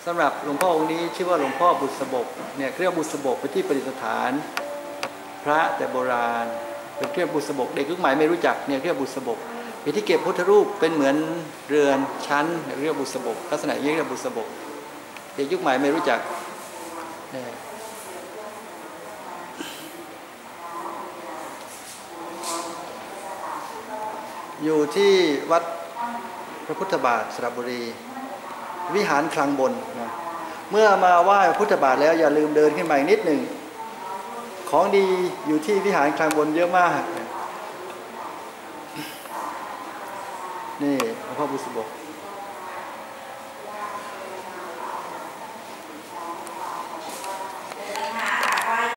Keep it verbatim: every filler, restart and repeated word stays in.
สำหรับหลวงพ่อองค์นี้ชื่อว่าหลวงพ่อบุษบกเนี่ยเรียกบุษบกเป็นที่ประดิษฐานพระแต่โบราณเป็นเรียกบุษบกเด็กยุคใหม่ไม่รู้จักเนี่ยเรียกบุษบกเป็นที่เก็บพุทธรูปเป็นเหมือนเรือนชั้นเรียกบุษบกลักษณะนี้เรียกบุษบกเด็กยุคใหม่ไม่รู้จักอยู่ที่วัดพระพุทธบาทสระบุรีวิหารคลังบนนะเมื่อมาไหว้พระพุทธบาทแล้วอย่าลืมเดินขึ้นมาอีกนิดหนึ่งของดีอยู่ที่วิหารคลังบนเยอะมากนี่หลวงพ่อบุษบก